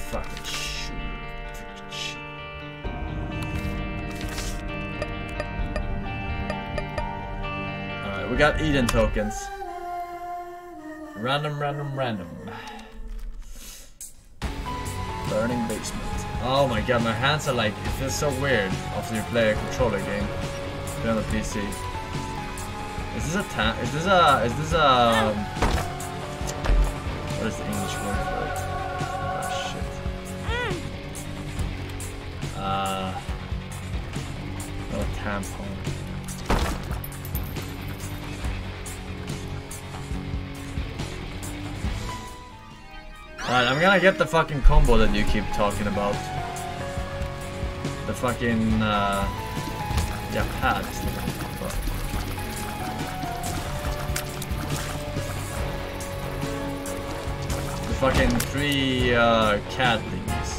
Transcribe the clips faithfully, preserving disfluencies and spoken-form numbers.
fucking shooter. Fucking shit. Alright, we got Eden tokens. Random, random, random. Burning basement. Oh my god, my hands are like, it feels so weird after you play a controller game. Play on the P C. Is this a ta is this a is this a um, what is the English word for it? Oh shit. Uh no tampon. Alright, I'm gonna get the fucking combo that you keep talking about. The fucking uh yeah, pads. The fucking three uh cat things.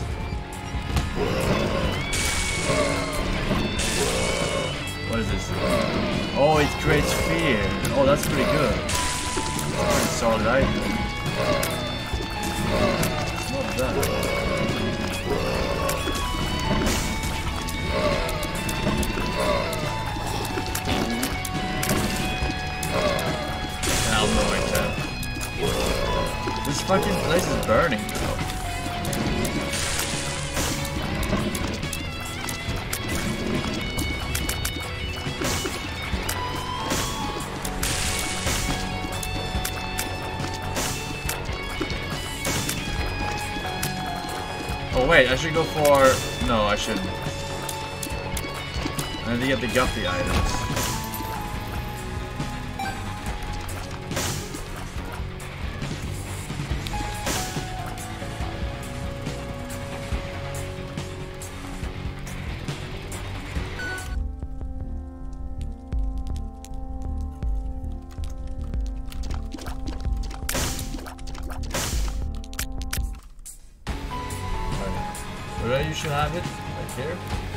What is this? Oh, it creates fear. Oh, that's pretty good. Solid item. It's not bad. Hell no, I can't. This fucking place is burning now. Oh wait, I should go for... No, I shouldn't. I need to get the guppy items. Where you should have it? Right here.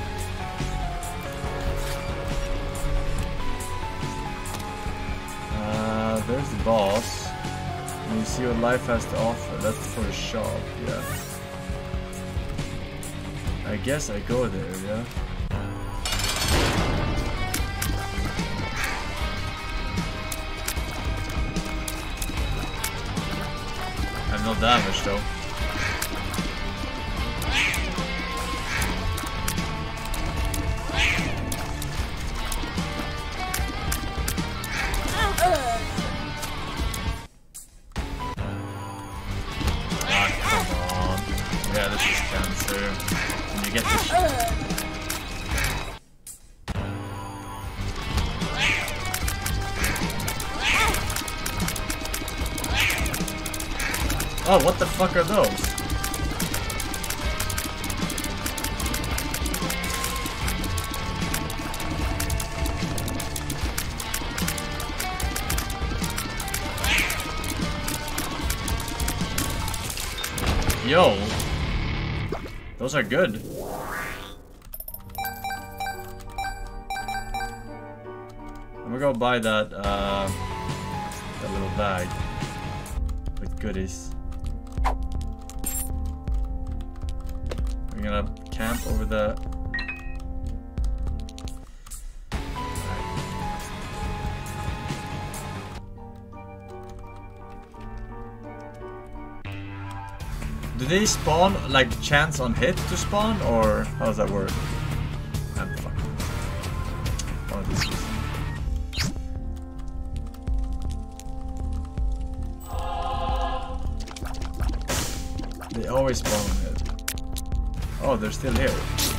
Uh, there's the boss. And you see what life has to offer. That's for the shop, yeah. I guess I go there, yeah. I have no damage though. Oh, what the fuck are those? Yo, those are good. I'm gonna go buy that, uh, that little bag with goodies. We're gonna camp over the... Do they spawn, like, chance on hit to spawn, or how does that work? I'm fucking... One of these. They always spawn on hit. Oh, they're still here.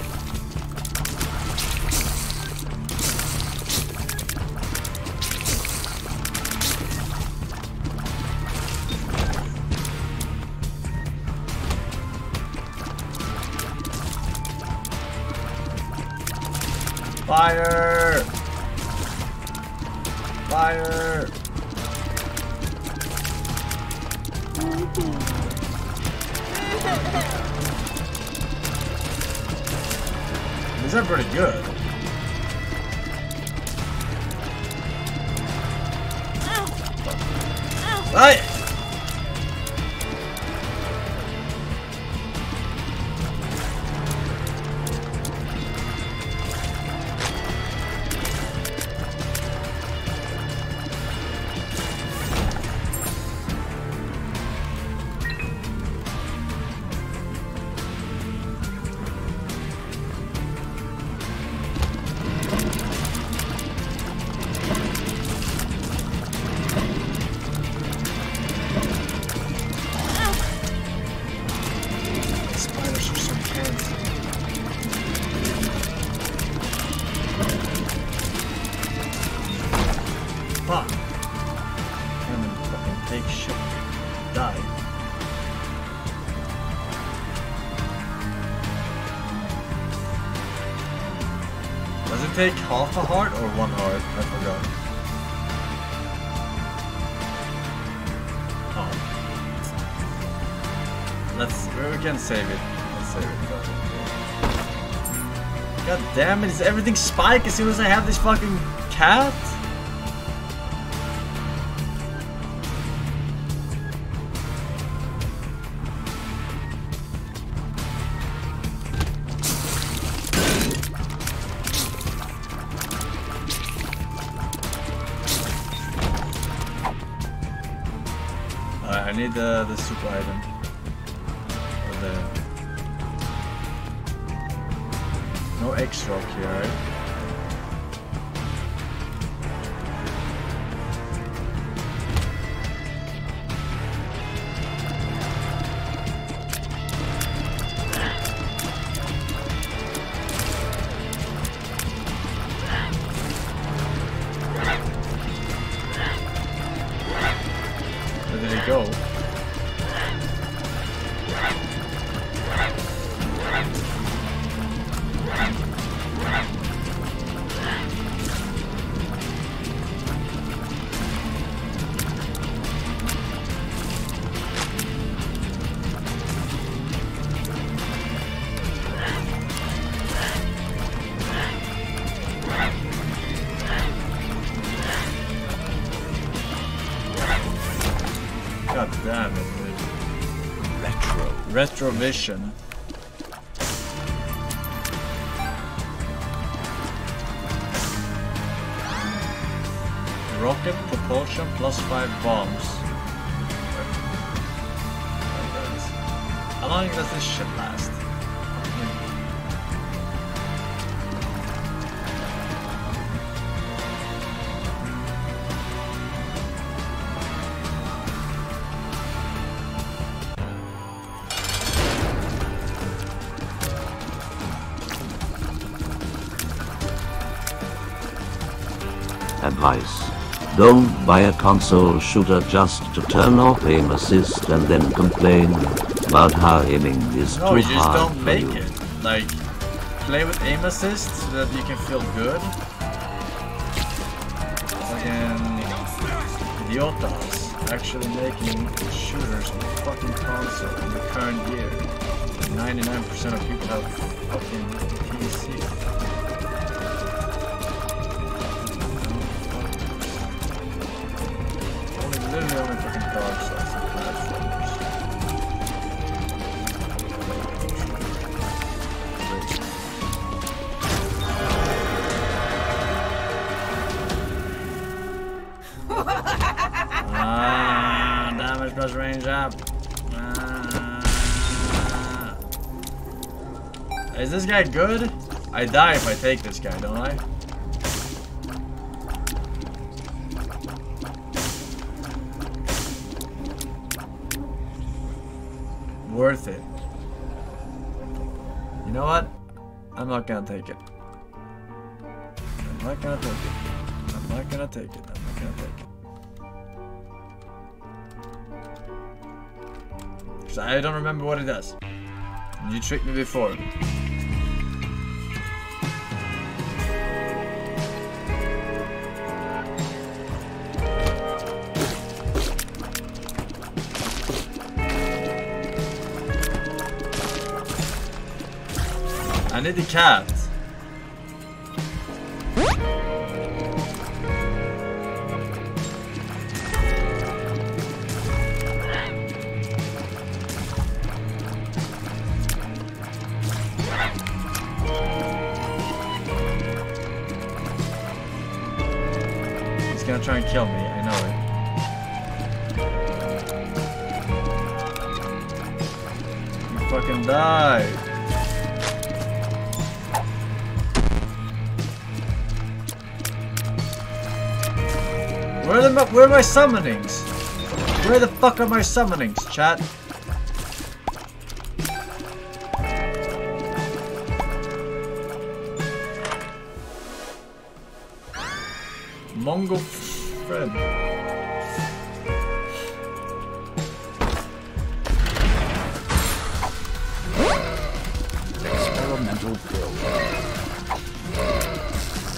Fire! Fire! These are pretty good. Right. take half a heart or one heart? I forgot. Oh. Let's, we can save it. Let's save it. God damn it, is everything spike as soon as I have this fucking cat? Alright, I need the, the super item. Or the... No X-Rock here, right? Where did it go? God damn it, dude. Retro. Retrovision. Rocket propulsion plus five bombs. How long does this shit last? Advice. Don't buy a console shooter just to turn off aim assist and then complain about how aiming is No, too you just hard don't for make you. it. Like, play with aim assist so that you can feel good. Fucking idiotas actually making shooters on the fucking console in the current year. ninety-nine percent of people have fucking P C. Literally only fucking dog size and platformers. Ah, damage plus range up. Ah. Is this guy good? I die if I take this guy, don't I? Worth it. You know what? I'm not gonna take it. I'm not gonna take it. I'm not gonna take it. I'm not gonna take it. Cause I don't remember what it does. You tricked me before. I need the cat. He's gonna try and kill me, I know it. You fucking die. Where are, the, where are my summonings? Where the fuck are my summonings, chat? Mongo friend. Experimental build.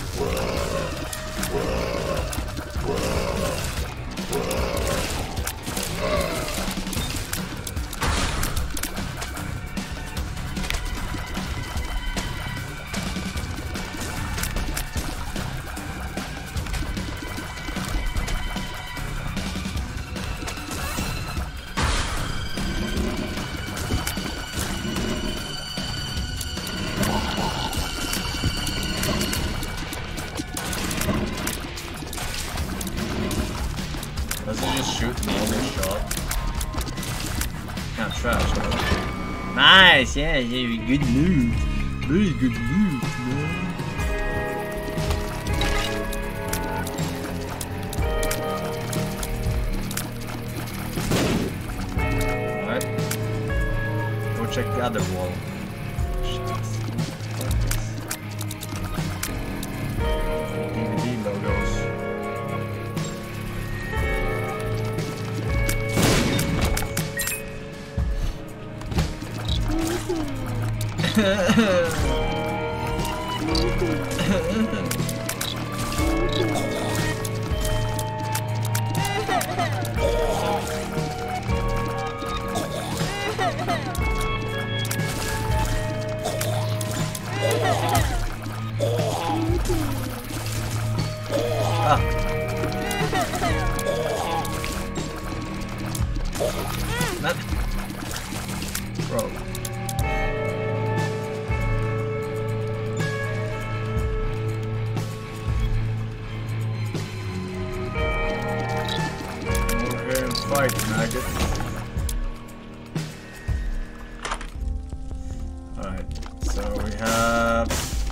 Nice, yeah, yeah, good move. Very good move, man. Alright. Go check the other wall. D V D logos. Ah. That. Bro. Over here and fight, maggot. Alright, so we have.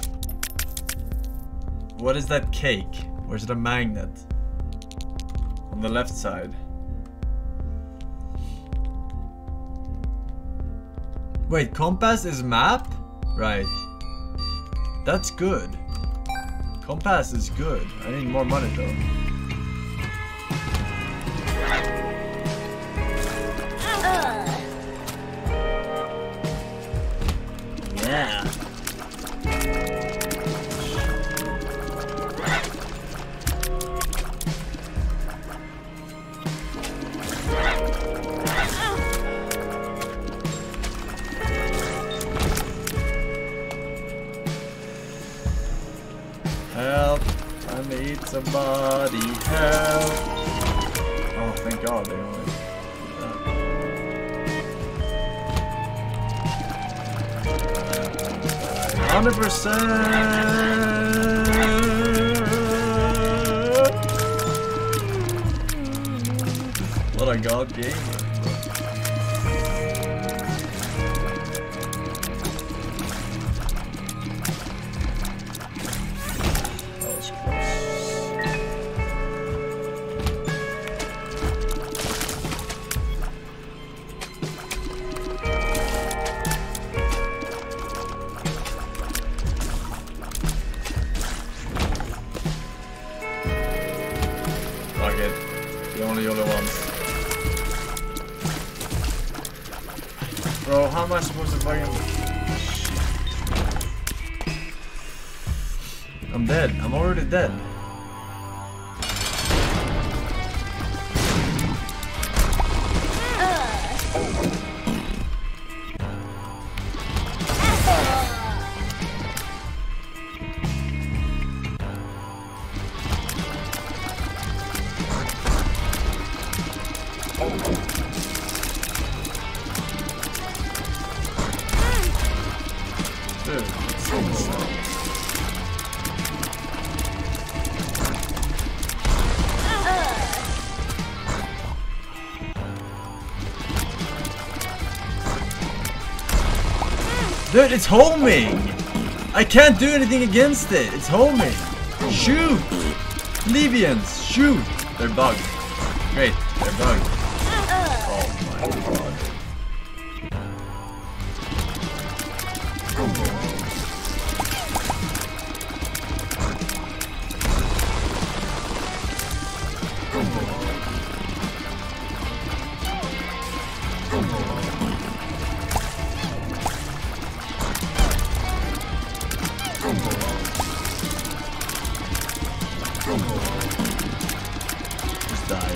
What is that cake? Or is it a magnet? On the left side. Wait, compass is map? Right. That's good. Compass is good. I need more money though. Yeah. Help! I need somebody help! Oh, thank God they only one hundred percent! What a god gamer. Bro, how am I supposed to fucking... I'm dead. I'm already dead. Dude, it's homing! I can't do anything against it. It's homing. Shoot! Levians, shoot! They're bugged. Great, they're bugged. Oh my god. Just die.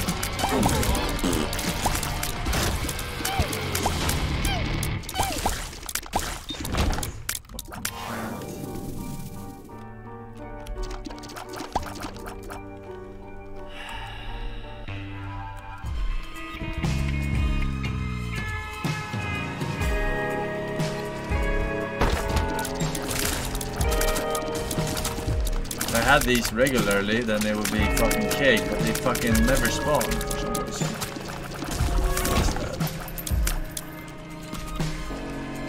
If I had these regularly, then they would be fucking cake, but they fucking never spawn for some reason. What's that?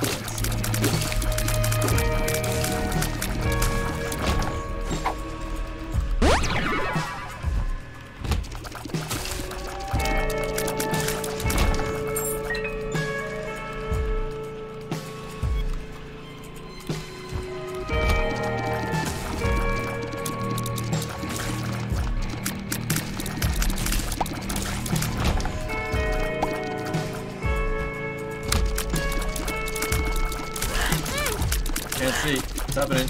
Can't see. What's happening?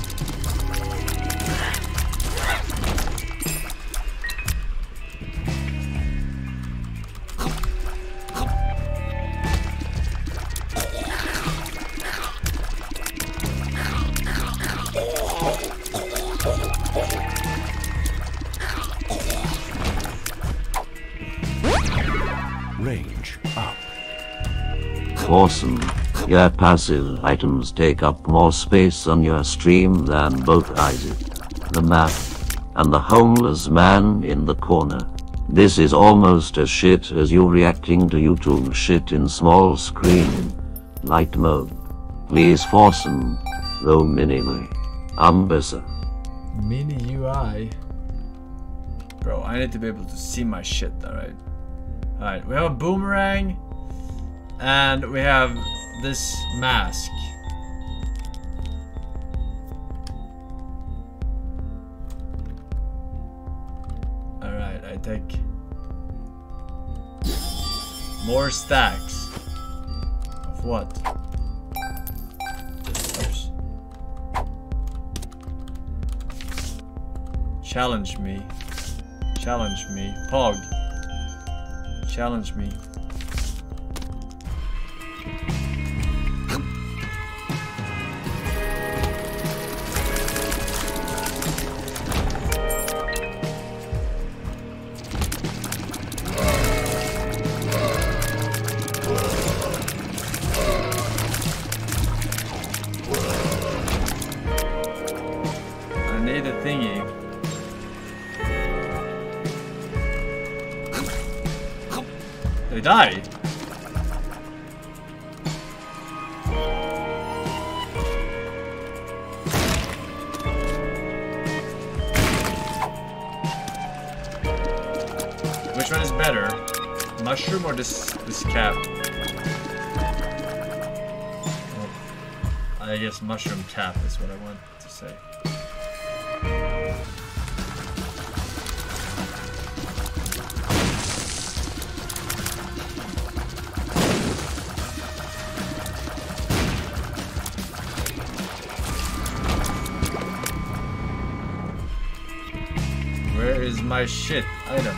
Range up. Awesome. Your passive items take up more space on your stream than both Isaac, the map, and the homeless man in the corner. This is almost as shit as you reacting to YouTube shit in small screen, light mode. Please Forsen, though minimally. Umbessa. Mini U I. Bro, I need to be able to see my shit, alright? Alright, we have a boomerang, and we have this mask. Alright, I take more stacks. Of what? Oops. Challenge me. Challenge me. Pog. Challenge me. I need a thingy. They died. Which one is better? Mushroom or this this cap? Oh, I guess mushroom cap is what I want to say. Where is my shit item?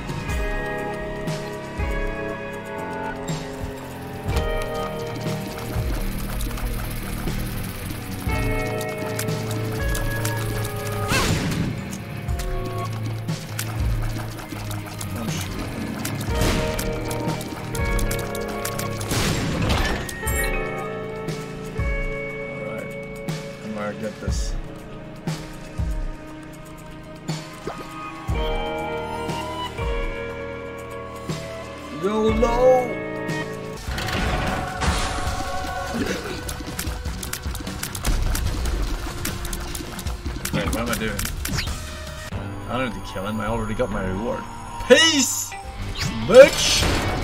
Get this. Yo, no! Wait, what am I doing? I don't need to kill him, I already got my reward. Peace! Bitch!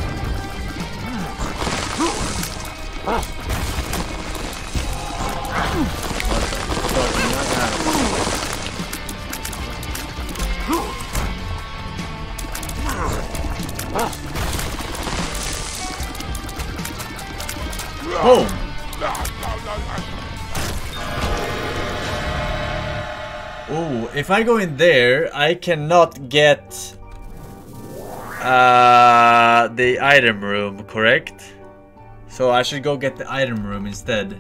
Boom! Oh, if I go in there, I cannot get uh, the item room, correct? So I should go get the item room instead.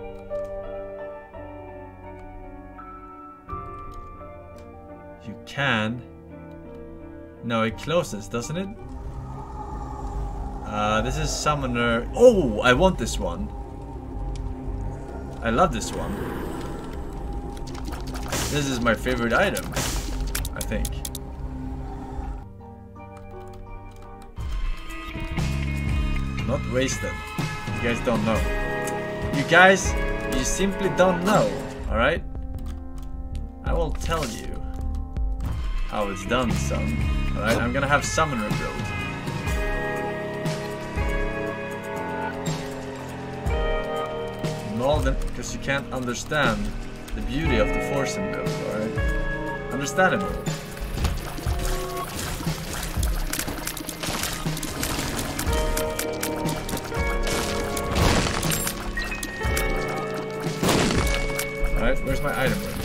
You can. No, it closes, doesn't it? Uh, this is Summoner. Oh, I want this one. I love this one. This is my favorite item, I think. Not wasted. You guys don't know. You guys, you simply don't know, alright? I will tell you how it's done, son. Alright, I'm gonna have Summoner build. Maul them, because you can't understand the beauty of the Forsen build, alright? Understandable. Alright, where's my item room?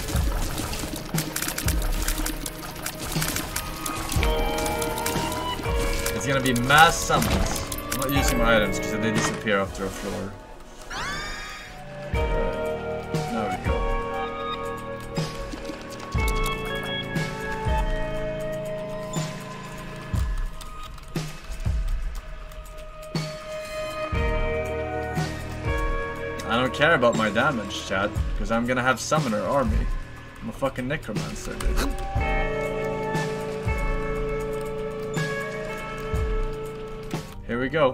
It's gonna be mass summons. I'm not using my items because they disappear after a floor. Now we go. I don't care about my damage, chat, because I'm gonna have Summoner Army. I'm a fucking Necromancer, dude. Here we go.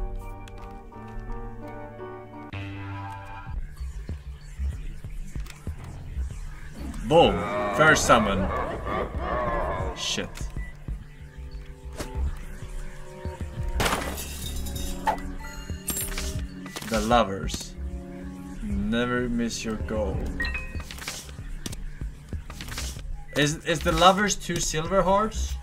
Boom! First summon. Shit. The Lovers. Never miss your goal. Is is the Lovers two silver hearts?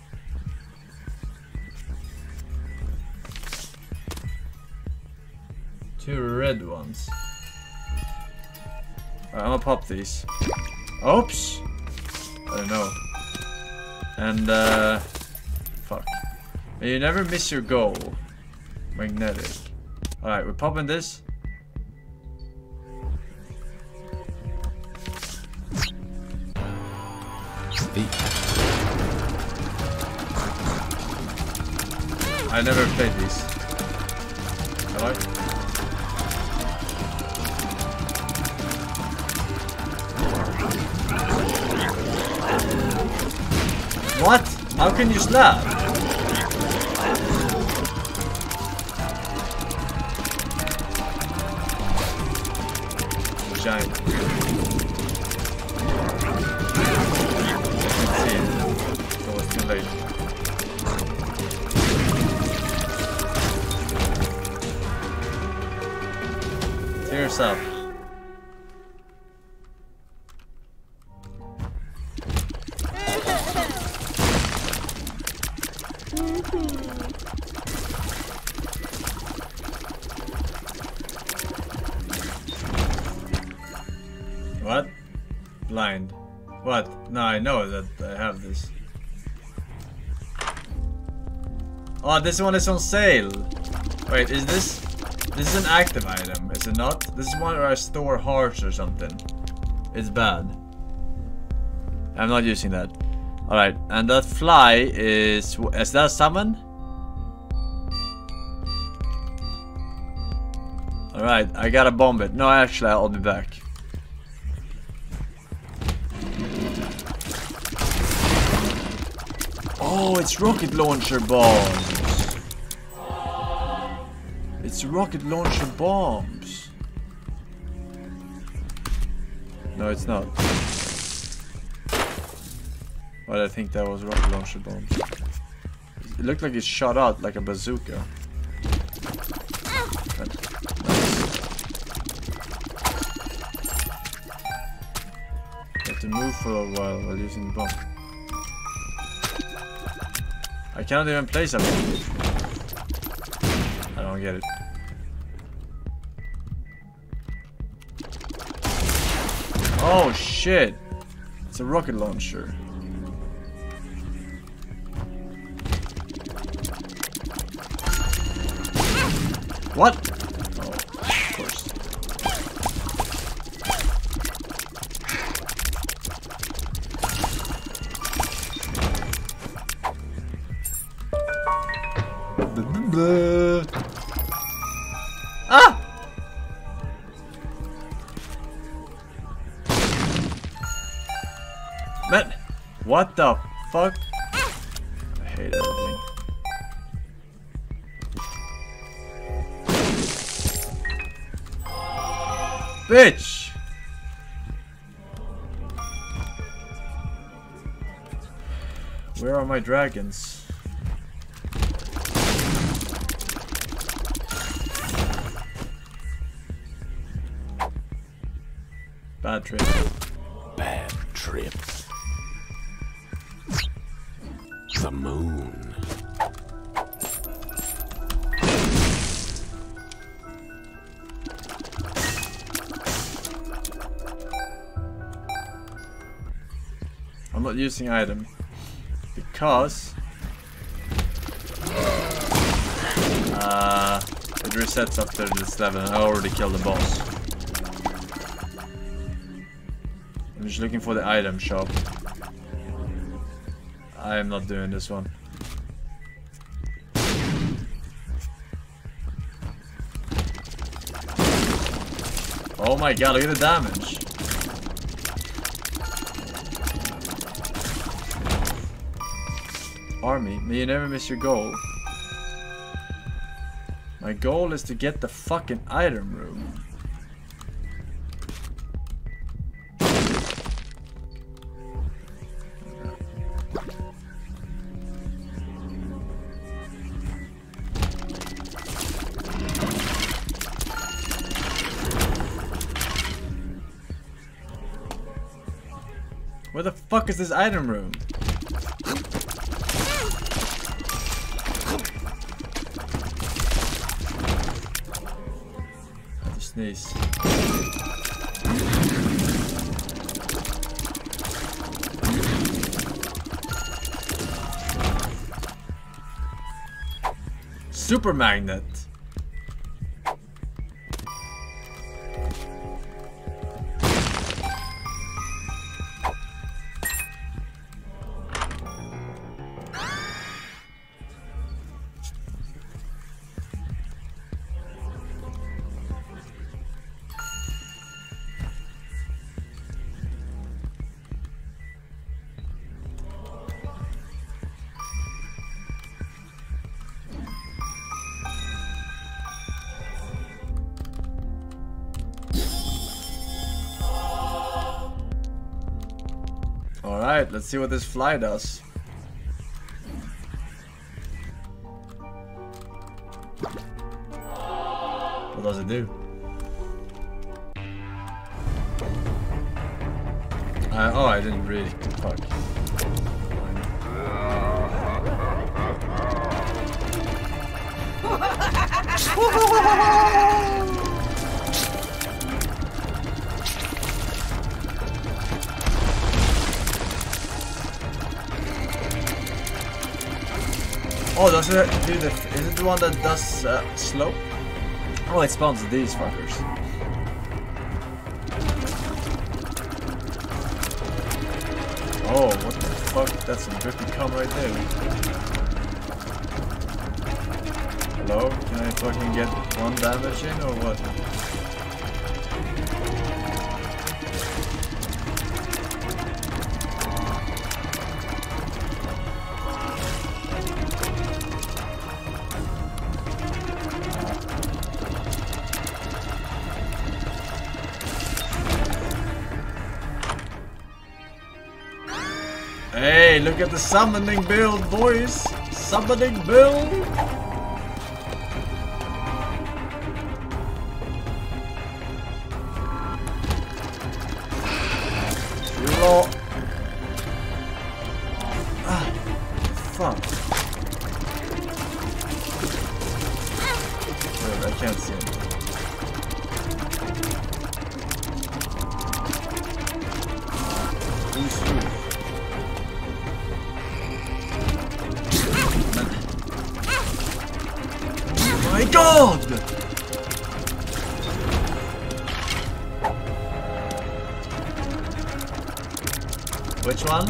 Two red ones. Alright, I'm gonna pop these. Oops! I don't know. And uh fuck. And you never miss your goal. Magnetic. Alright, we're popping this. I never played these. Have I? What? How can you slap? Giant. I can see it. It was too late. Tears up. What? Blind. What? No, I know that I have this. Oh, this one is on sale. Wait, is this... This is an active item, is it not? This is one where I store hearts or something. It's bad. I'm not using that. Alright, and that fly is... Is that a summon? Alright, I gotta bomb it. No, actually, I'll be back. Oh, it's rocket launcher bombs. It's rocket launcher bombs. No, it's not. But I think that was rocket launcher bombs. It looked like it shot out like a bazooka. You have to move for a while while using the bomb. I cannot even play something. I don't get it. Oh shit! It's a rocket launcher. What? Oh, of course. Ah! Man, what the fuck? I hate everything. bitch! Where are my dragons? Bad trip. Bad trip. The moon. I'm not using item because uh, it resets after this level and I already killed the boss. I'm just looking for the item shop. I am not doing this one. Oh my god, look at the damage. Army, may you never miss your goal. My goal is to get the fucking item room. Where the fuck is this item room? I have to sneeze. Super magnet. Alright, let's see what this fly does. What does it do? Uh, oh, I didn't really. Fuck. Oh, does it do the? Is it the one that does uh, slope? Oh, it spawns these fuckers. Oh, what the fuck? That's some drippy cum right there. Hello? Can I fucking get one damage in or what? Hey, look at the summoning build, boys! Summoning build! Reroll. Ah, fuck. Wait, I can't see him. Who's who? My god! Which one?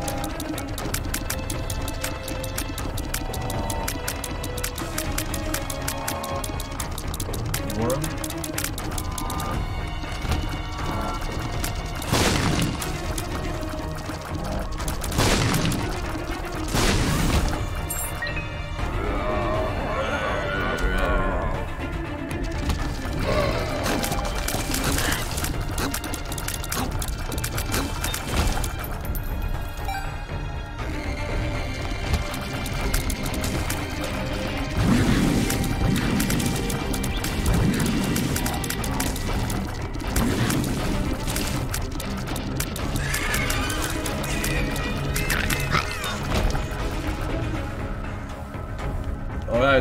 Worm?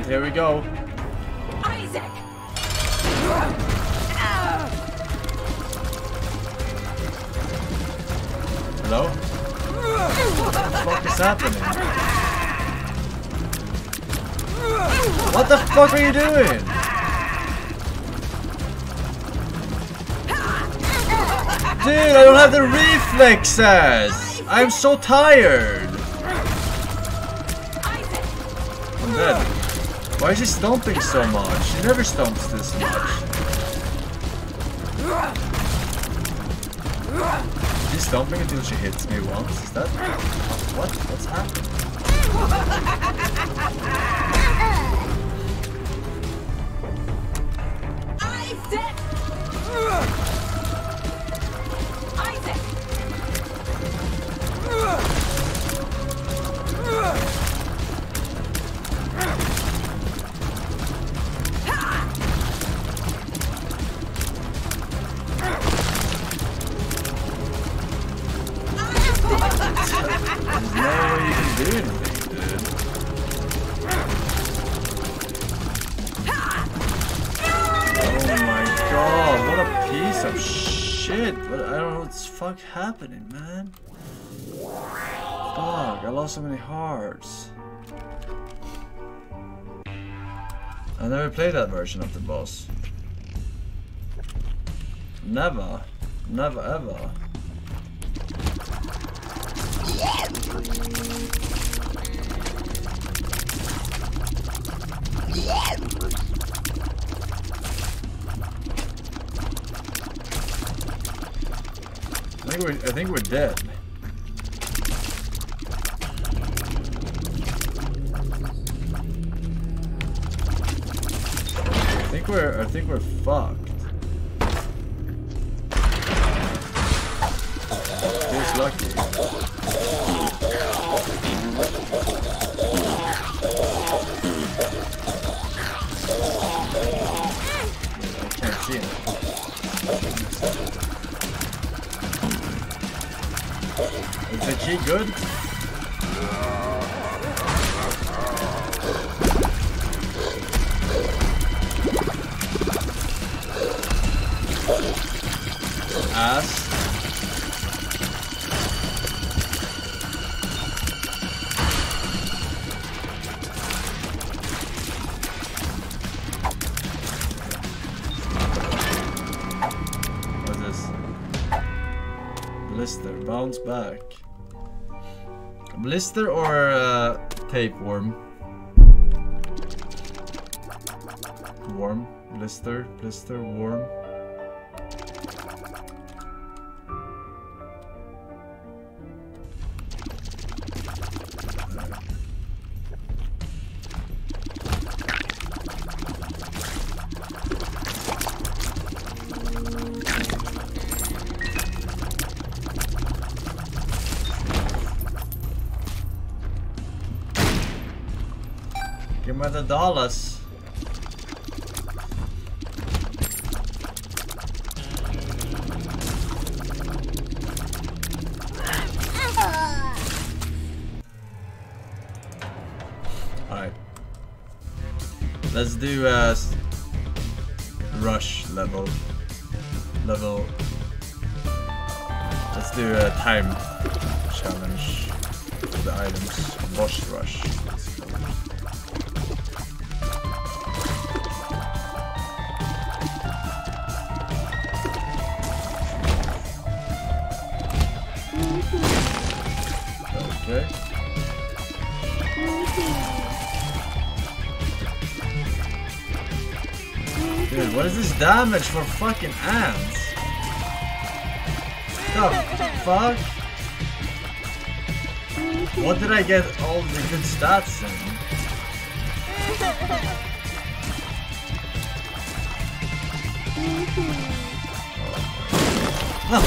here we go. Isaac. Hello? What the fuck is happening? What the fuck are you doing? Dude, I don't have the reflexes! I'm so tired! I'm dead. Why is he stomping so much? He never stomps this much. She's stomping until she hits me once. Is that... What? What's happening? Isaac! Isaac! There's no way you can do anything, dude. Oh my god, what a piece of shit. What, I don't know what's fuck happening, man. Fuck, I lost so many hearts. I never played that version of the boss. Never. Never ever. I think we're, I think we're dead. I think we're, I think we're fucked. Here's lucky. I can't see him. Is the key good? Ass. What's this? Blister, bounce back. Blister or uh, tapeworm? Worm, blister, blister, worm. Give me the dollars. Alright. Let's do a uh, rush level. Level. Let's do a time challenge for the items. Boss rush. Okay. Dude, what is this damage for fucking ants? The fuck? What did I get all the good stats in? Oh.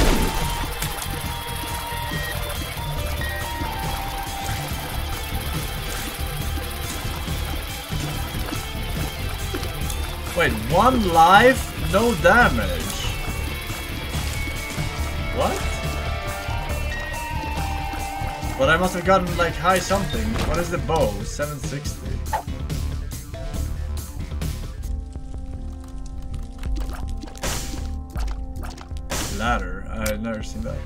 Wait, one life, no damage. What? But I must have gotten like high something. What is the bow? seven sixty. Ladder. I've never seen that.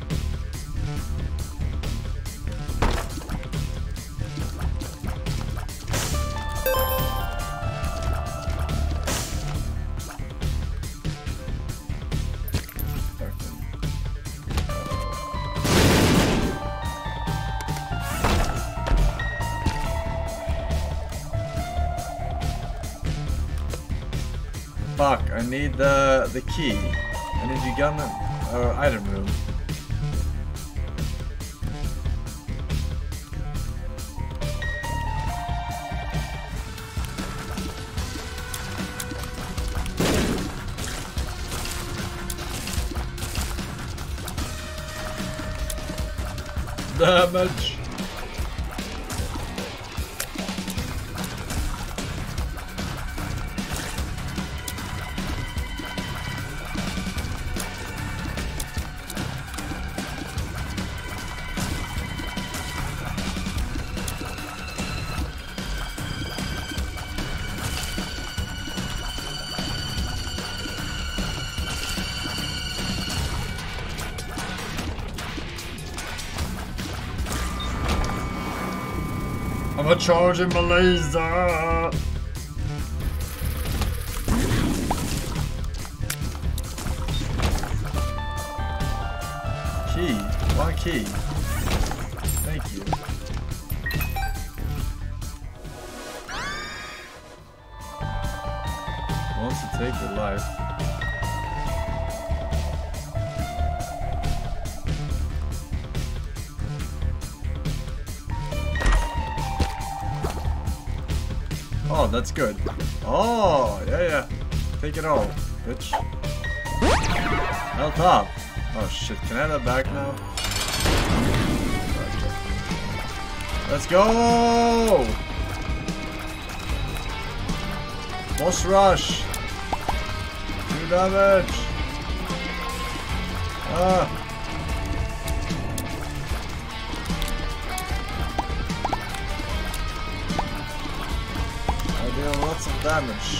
Fuck, I need the the key. I need the gun or item room. Damage. I'm a charging my laser. Key, one key. Thank you. Wants to take your life. Oh, that's good. Oh, yeah, yeah. Take it all, bitch. Health up. Oh shit, can I have that back now? Let's go! Boss rush! Two damage! Ah! Lots of damage.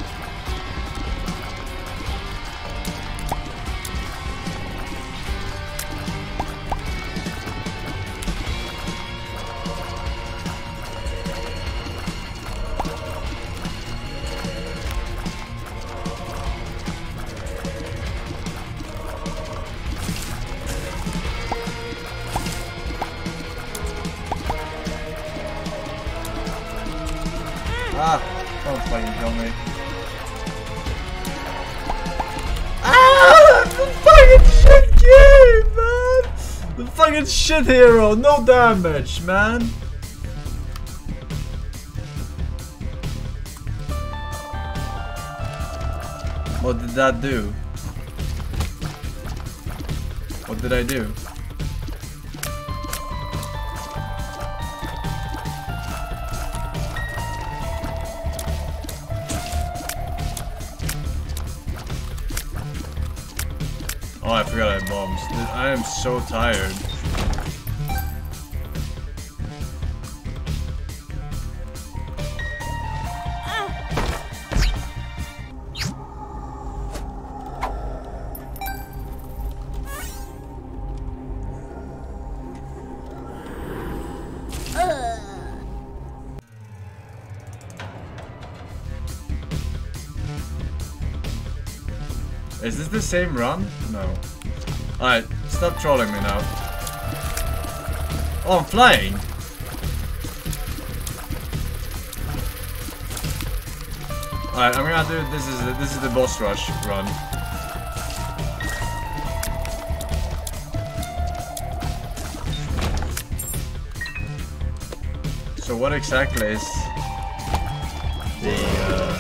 Ah! Don't fucking kill me. Ah! The fucking shit game, man! The fucking shit hero, no damage, man! What did that do? What did I do? Oh, I forgot I had bombs. I am so tired. Is this the same run? No. Alright, stop trolling me now. Oh, I'm flying! Alright, I'm gonna do this is this is the boss rush run. So what exactly is the uh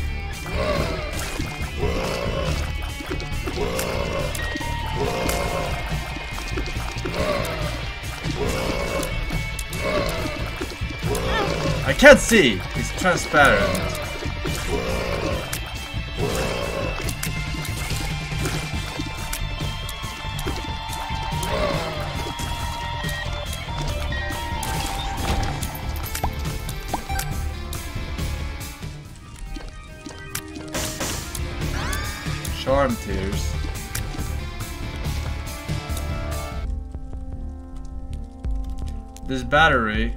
I can't see! It's transparent. Charm tears. this battery.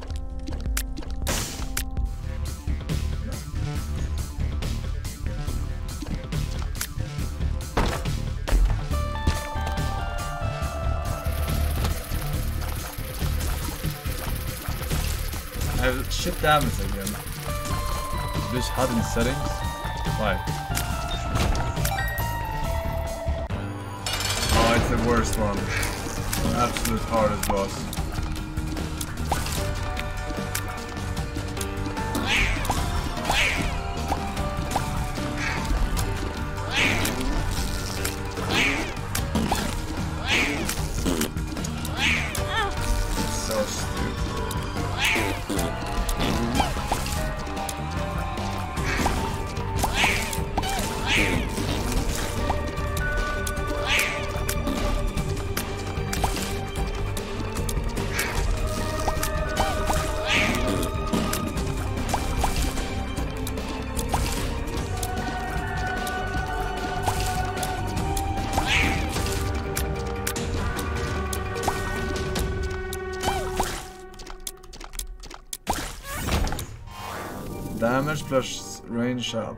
I have shit damage again. This H U D in settings? Why? Oh, it's the worst one. Absolute hardest boss. So stupid. Damage plus range up.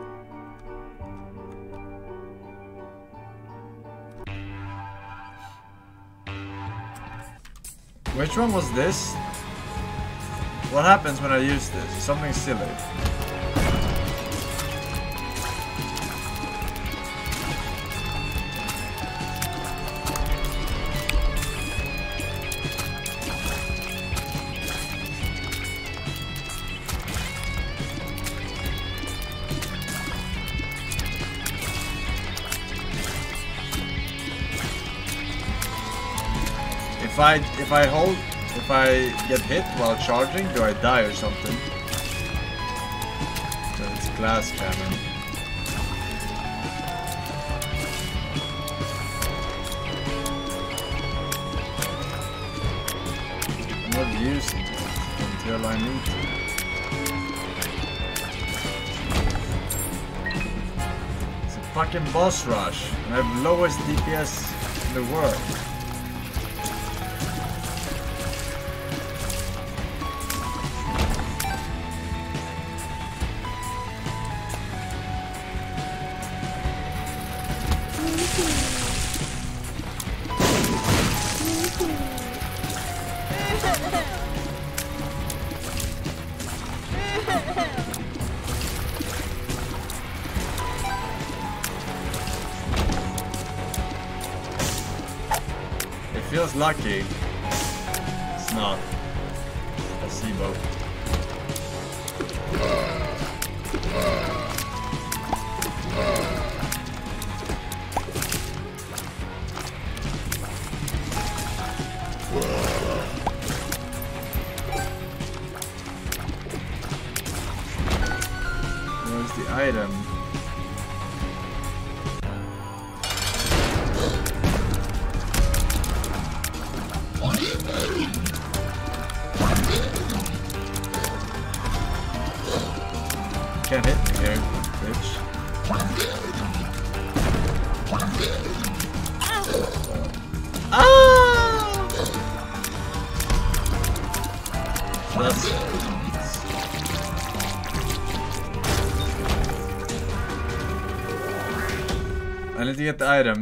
Which one was this? What happens when I use this? Something silly. If I if I hold if I get hit while charging, do I die or something? So it's glass cannon. I'm not using it until I need to. It's a fucking boss rush, and I have lowest D P S in the world. Feels lucky. It's not. Placebo. Where's the item? Can't hit me here, bitch. Ah! That's it. I need to get the item.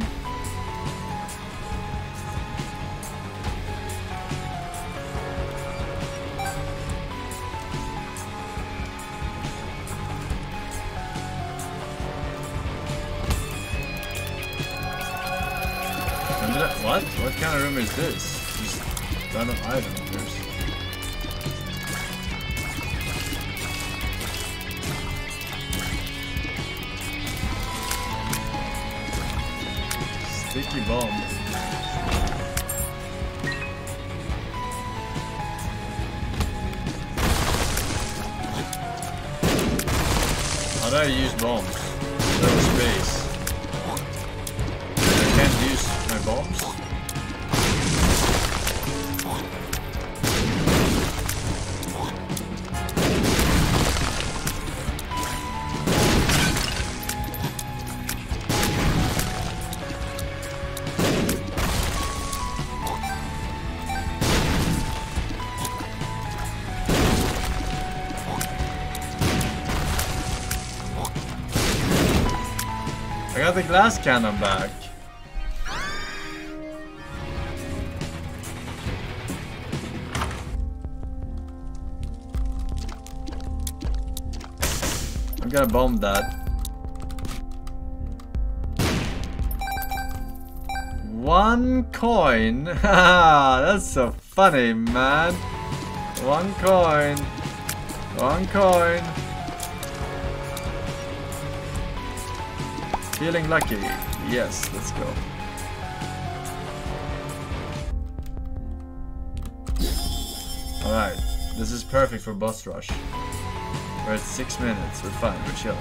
What? What kind of room is this? Just a ton of items. Sticky bomb. How do I use bombs? No space. I can't use my bombs. the glass cannon back. I'm gonna bomb that. One coin. Haha, that's so funny, man. One coin. One coin. Feeling lucky. Yes, let's go. Alright, this is perfect for boss rush. We're at six minutes, we're fine, we're chilling.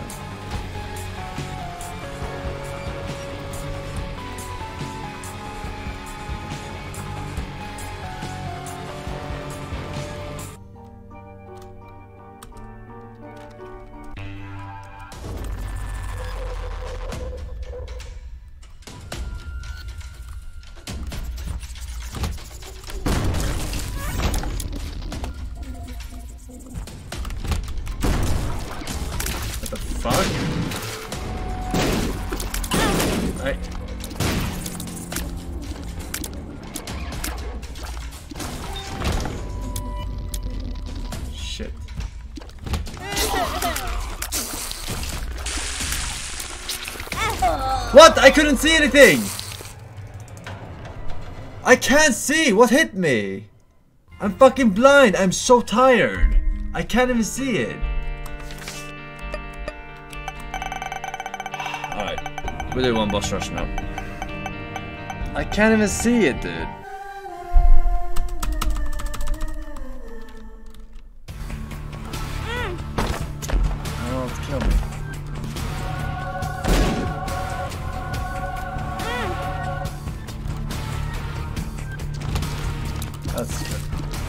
What? I couldn't see anything! I can't see! What hit me? I'm fucking blind! I'm so tired! I can't even see it! Alright, we'll do one boss rush now. I can't even see it, dude. Oh, it's killing me. That's good.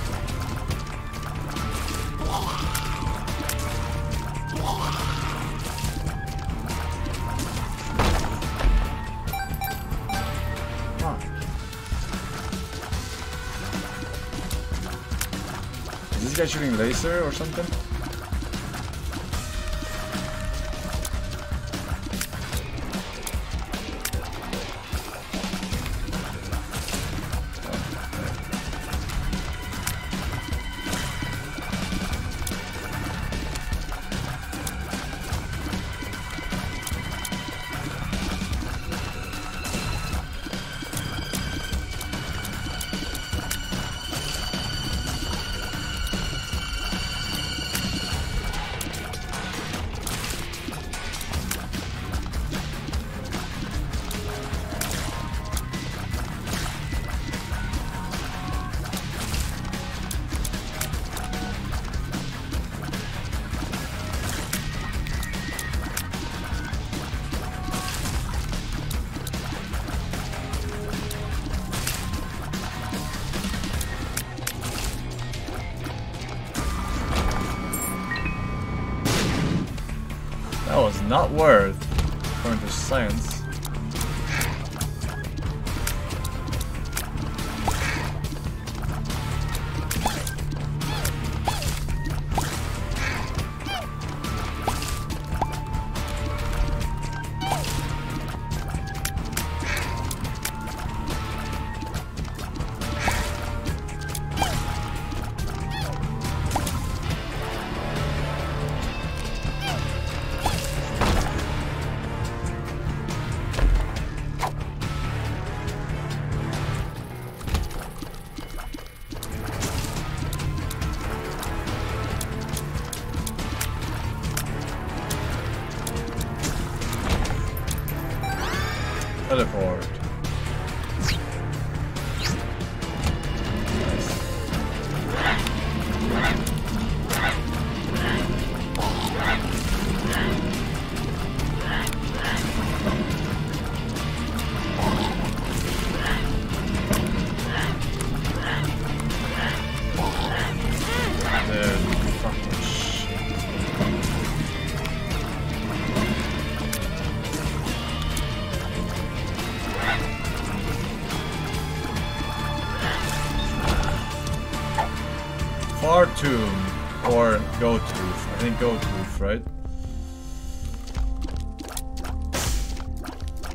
Fuck. Is this guy shooting laser or something? That was not worth, according to science. Teleport. Fartoon or Goatooth. I think Goatooth, right?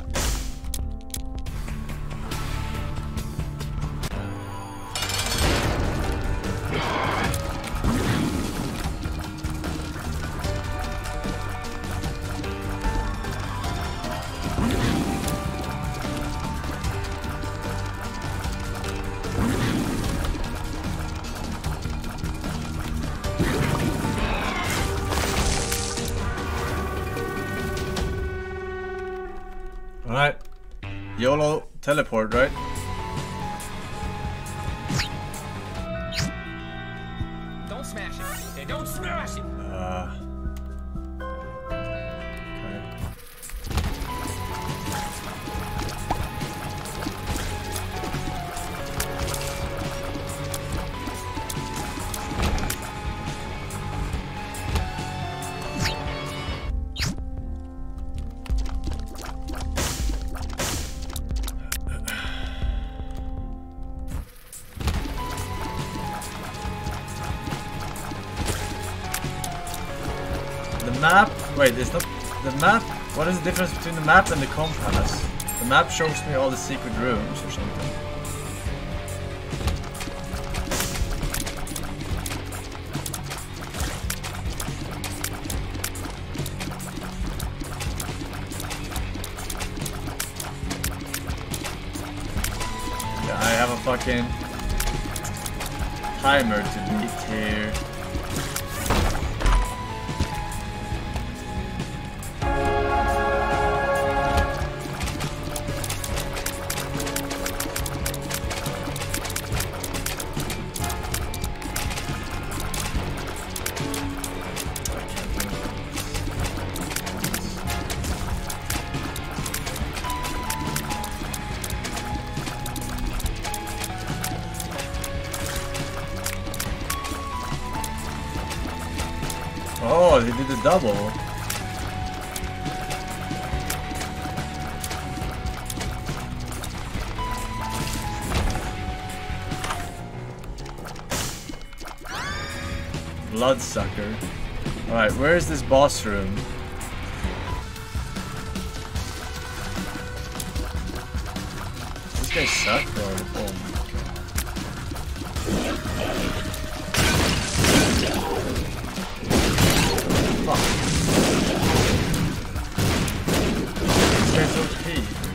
Alright. YOLO teleport, right? Don't smash it. Hey, don't smash it. Uh. Okay. The map, wait, it's not the map. What is the difference between the map and the compass? The map shows me all the secret rooms or something. Yeah, I have a fucking timer to beat here. Oh, he did the double. Bloodsucker. Alright, where is this boss room? Does this guy suck or oh Fuck. This guy's O P.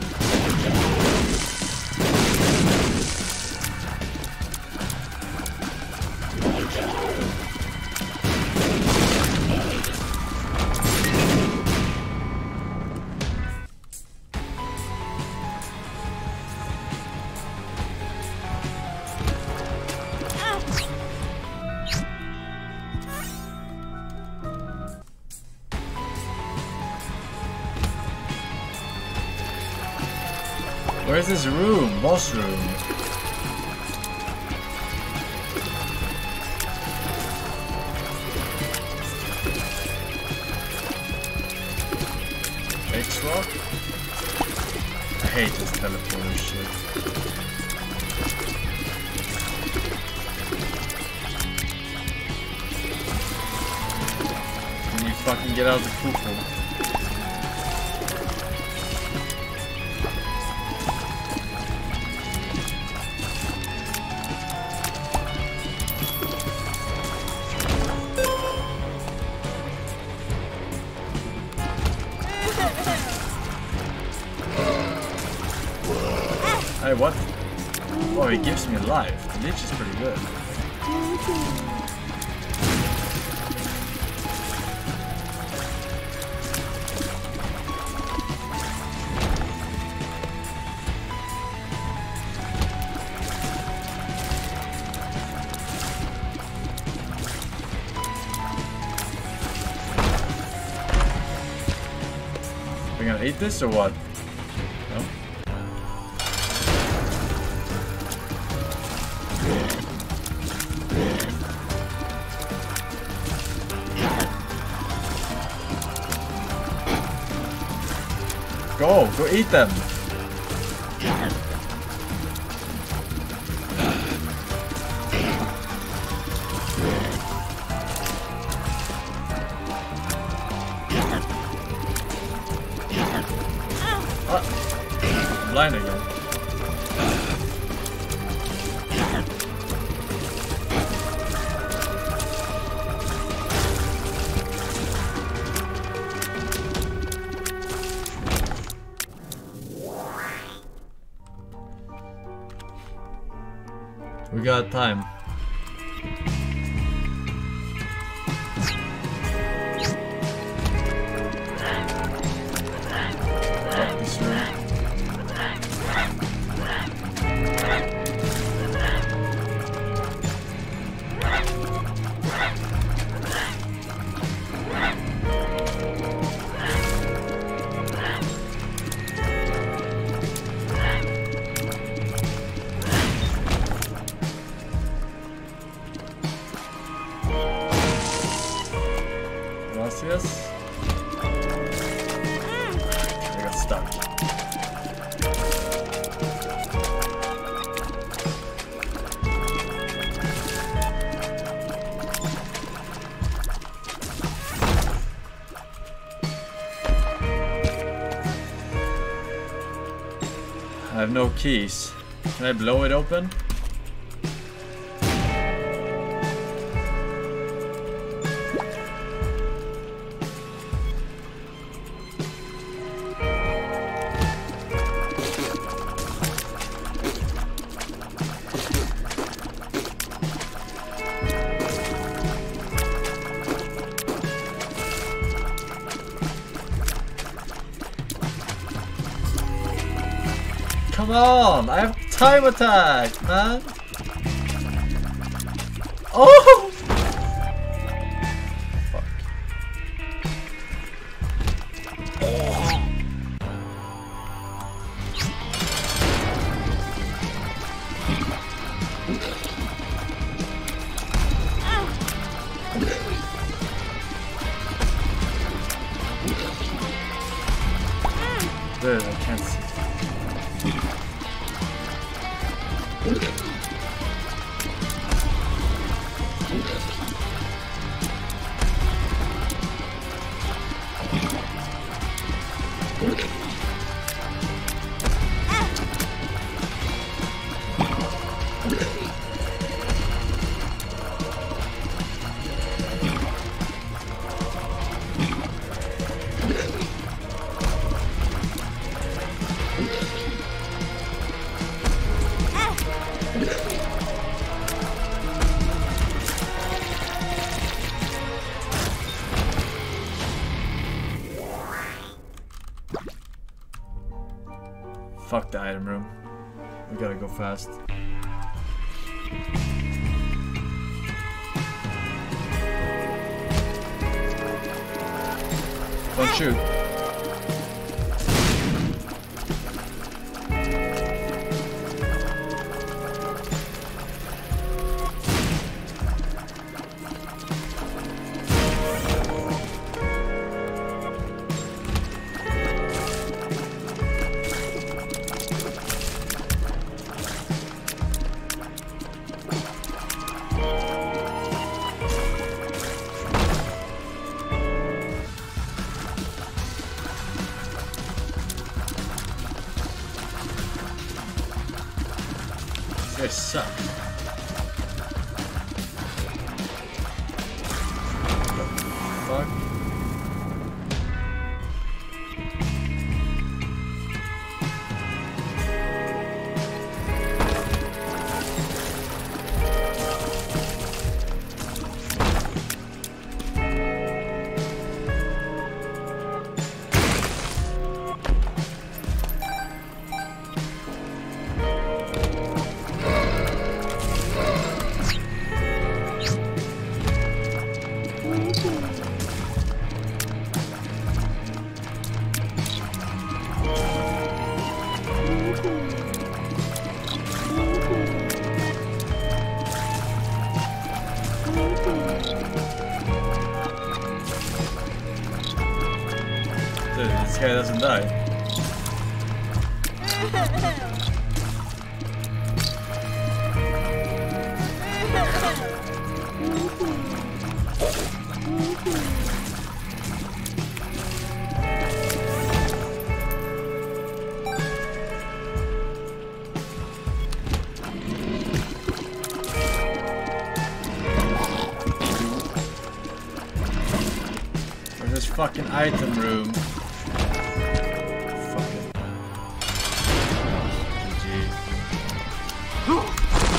Where's this room? Boss room. X-Rock? I hate this teleporter shit. Can you fucking get out of the poo-poo? Hey, what? Oh, he gives me life. The leech is pretty good. We gonna eat this or what? No? Go, go eat them. Ah, I'm blind again. We got time. Fuck this room. I have no keys. Can I blow it open? Come on! I have time attack, man! Oh! Fuck. Dude, I can't see. Fuck the item room. We gotta go fast. Don't shoot. This sucks. Fuck. Dude, this guy doesn't die. Where's this fucking item room? Fuck it. G G.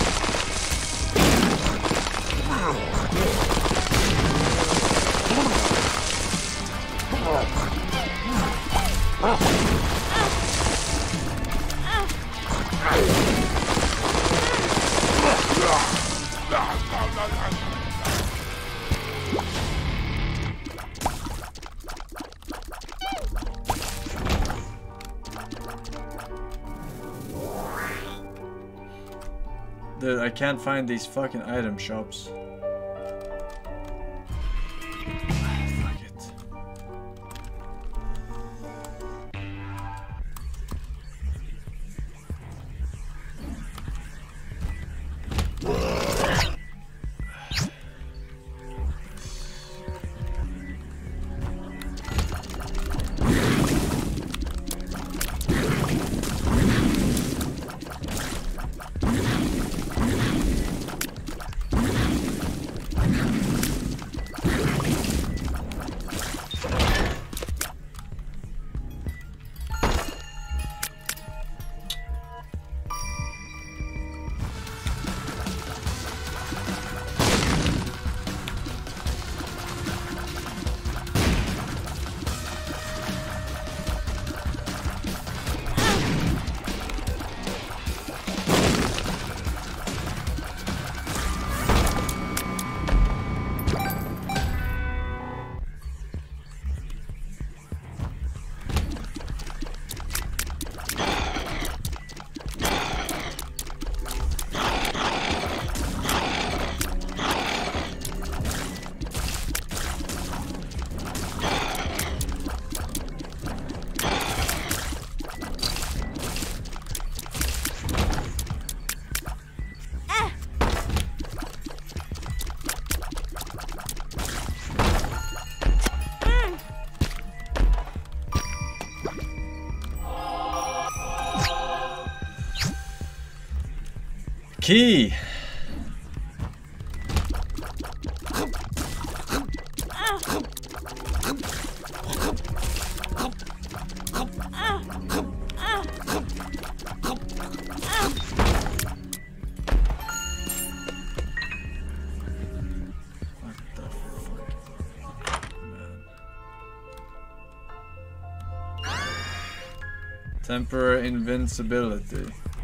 Dude, I can't find these fucking item shops. Fuck it. key. Temporary invincibility.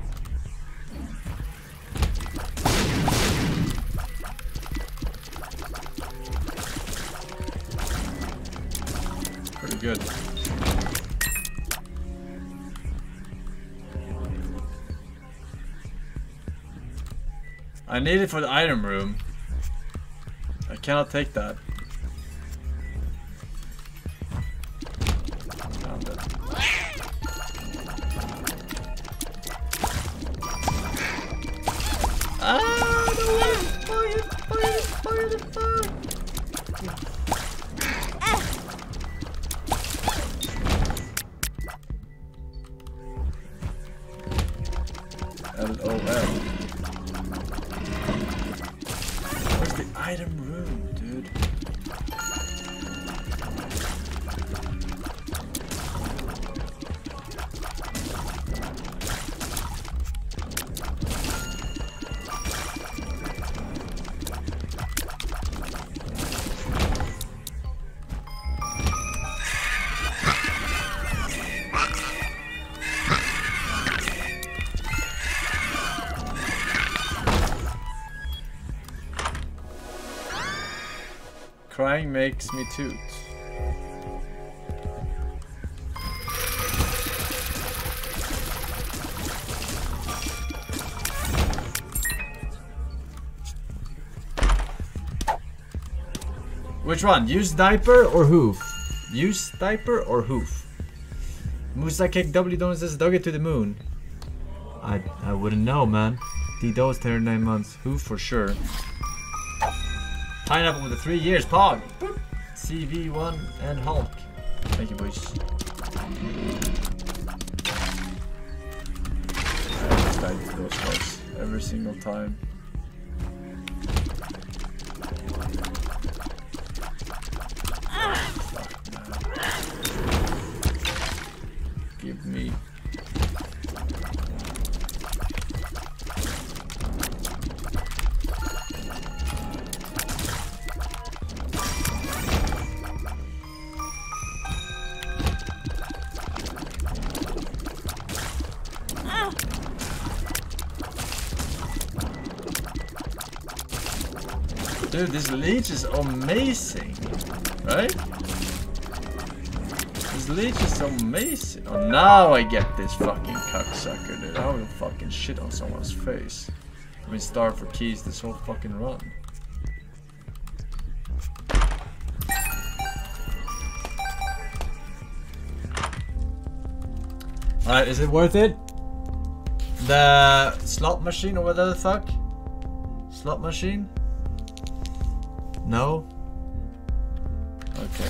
Pretty good. I need it for the item room. I cannot take that. Found it. Ah, no way! Fire, fire, fire, fire! L O L. Where's the item room, dude? Crying makes me toot. Which one? Use diaper or hoof? Use diaper or hoof? Musa Cake W Donuts says dug it to the moon. I I wouldn't know, man. D-Do is thirty-nine months. Hoof for sure. Pineapple with the three years, Pog. C V one and Hulk. Thank you, boys. I just died to those guys every single time. Fuck, man. Give me. Dude, this leech is amazing, right? This leech is amazing. Oh, now I get this fucking cocksucker, dude. I will fucking shit on someone's face. I mean, start for keys this whole fucking run. Alright, is it worth it? The slot machine or whatever the fuck? Slot machine? No? Okay.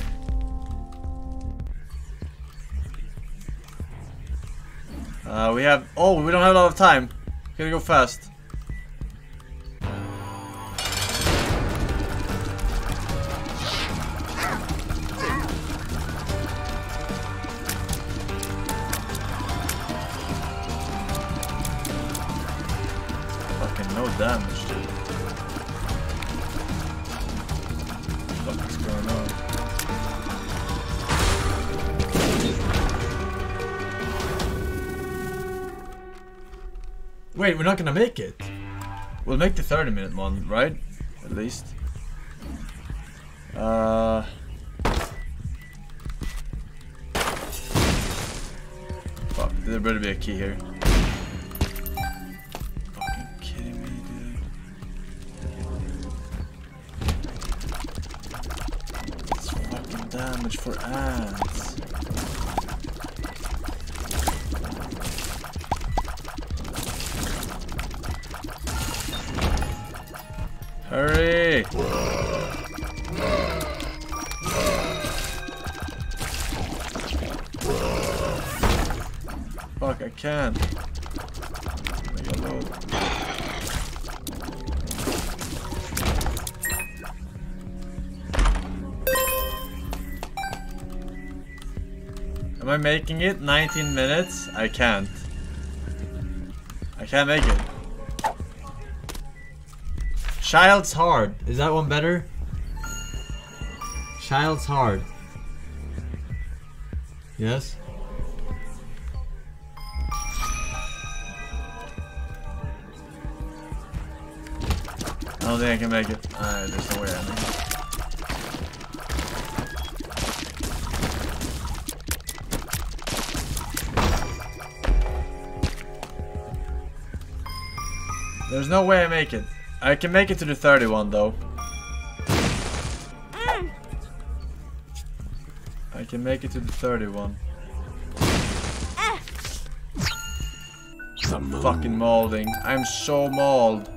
Uh, we have... Oh, we don't have a lot of time. Gotta go fast. Fucking no damage, dude. What's going on? Wait, we're not gonna make it. We'll make the thirty minute one, right? At least. Uh. Fuck, there better be a key here. Fucking kidding me, dude. It's fucking damage for ants. Hurry! Fuck, I can't. Make a load. Am I making it? nineteen minutes? I can't. I can't make it. Child's Hard. Is that one better? Child's Hard. Yes? I don't think I can make it. Uh, there's no way I make it. There's no way I make it. I can make it to the thirty-one though. I can make it to the thirty-one. The moon. Fucking molding. I'm so mauled.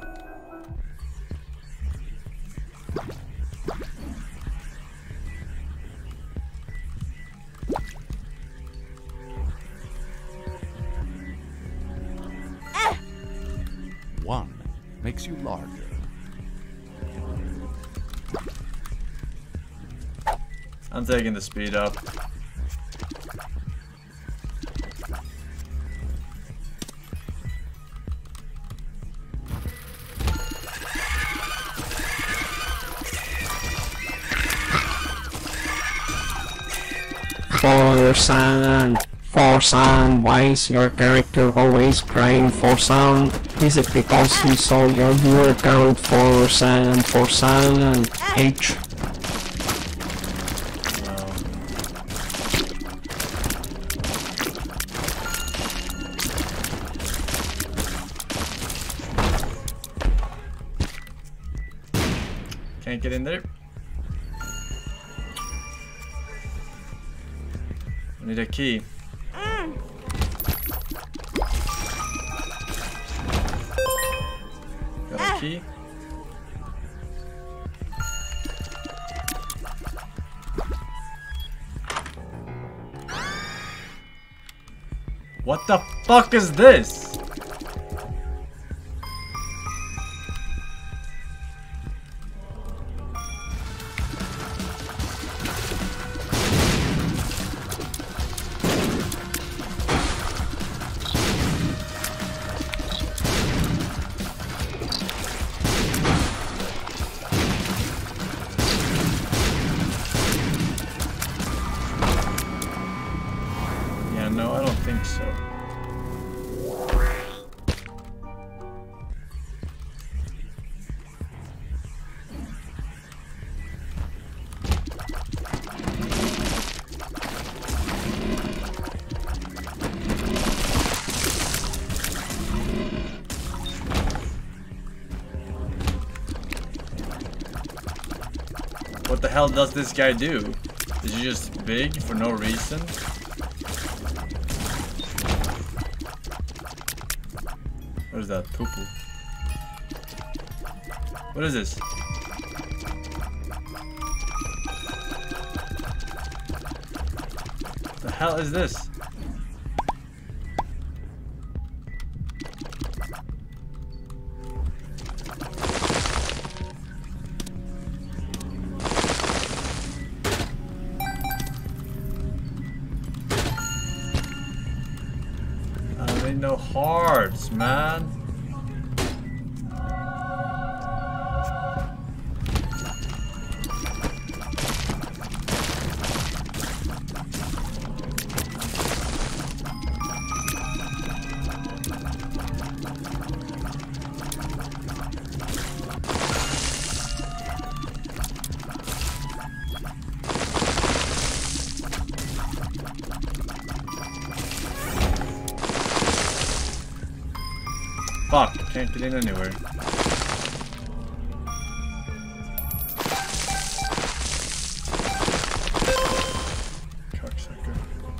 One makes you larger. I'm taking the speed up. For sound, for sound, why is your character always crying for sound? Is it because you saw your viewer count for sound, for sound and H? Can't get in there. I need a key. Got a key. What the fuck is this? No, I don't think so. What the hell does this guy do? Is he just big for no reason? What is that? Poo-poo. What is this? The hell is this? I need no hearts, man. Fuck, can't get in anywhere. Cocksucker.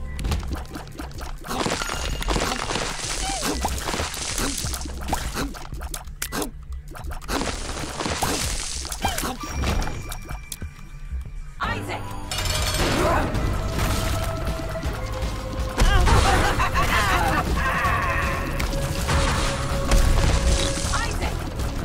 Isaac! Isaac!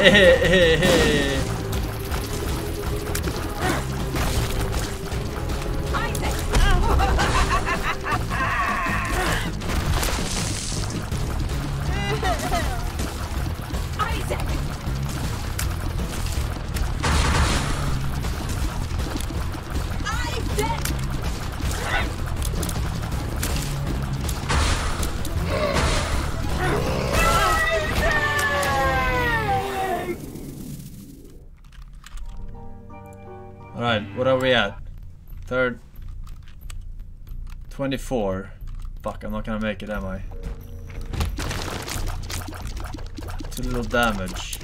Alright, what are we at? Third. twenty-four. Fuck, I'm not gonna make it, am I? Too little damage.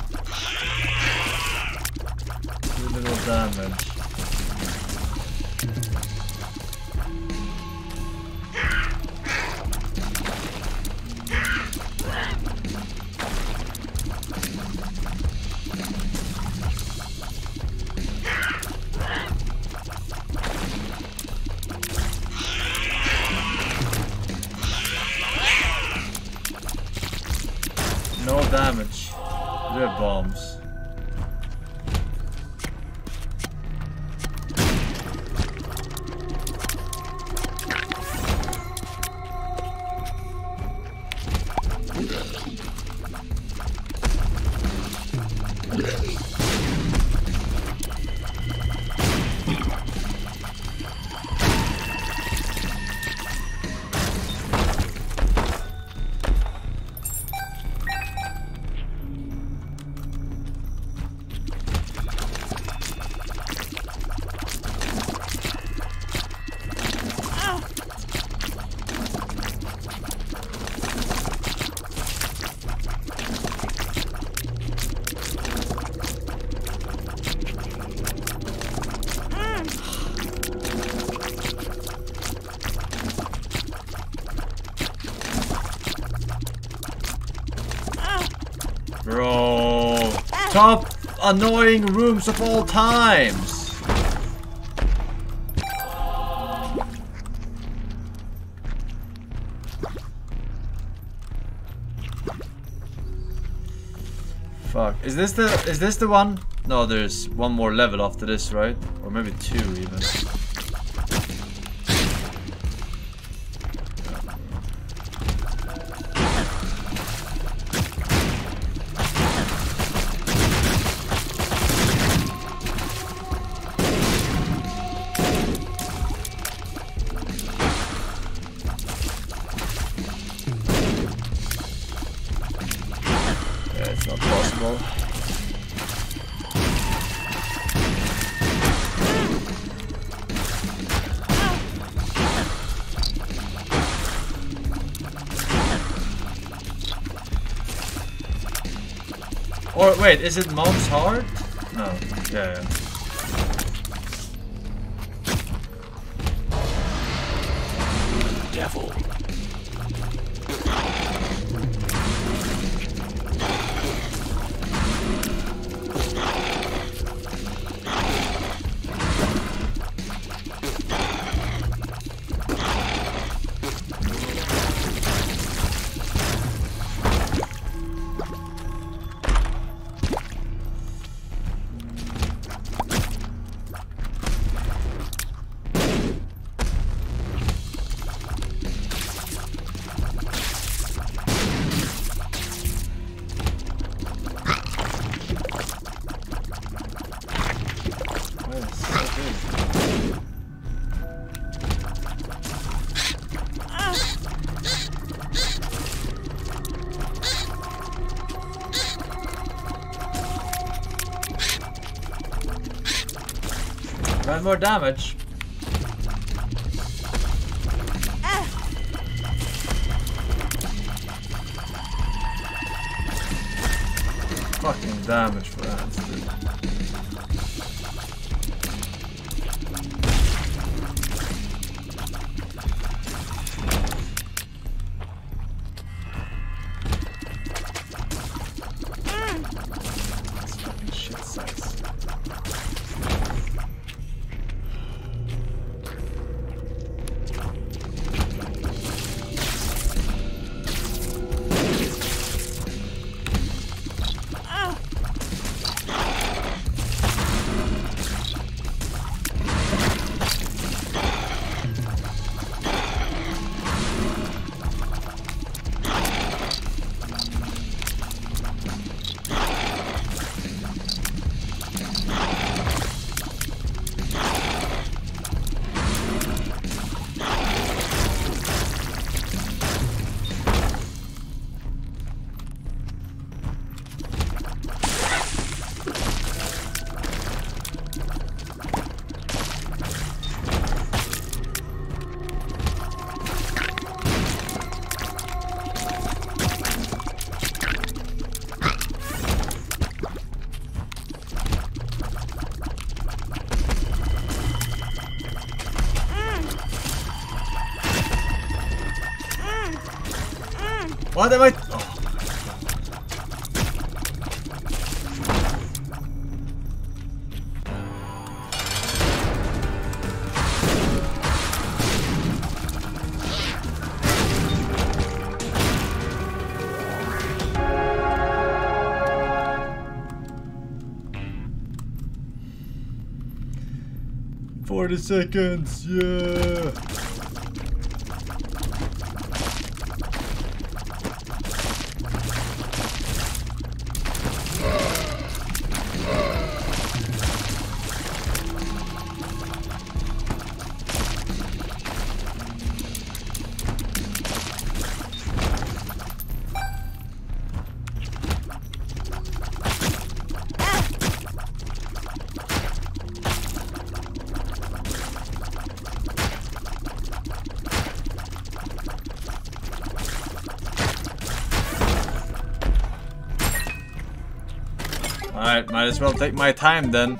Too little damage. No damage. They're bombs. Bro, top annoying rooms of all times. Fuck, is this the is this the one? No, there's one more level after this, right? Or maybe two even. It's not possible. Or wait, is it Mom's Heart? No. Yeah, yeah. Devil. Run more damage. Fucking damage for ants, dude. That's fucking shit size. What am I? Oh. Forty seconds, yeah. Alright, might as well take my time then.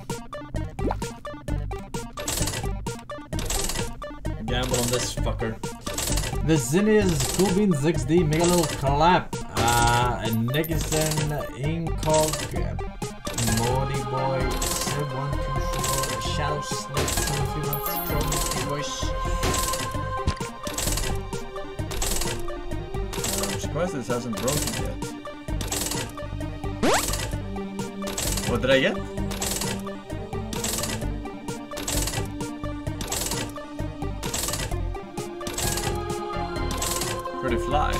Gamble on this fucker. The Zinnias Kubin six D Megalo Clap. Uh, Negison Inkog. Modi Boy. Sib one two four. Shadow Snake. twenty-three months. Strong voice. I'm surprised this hasn't broken yet. What did I get? Pretty fly.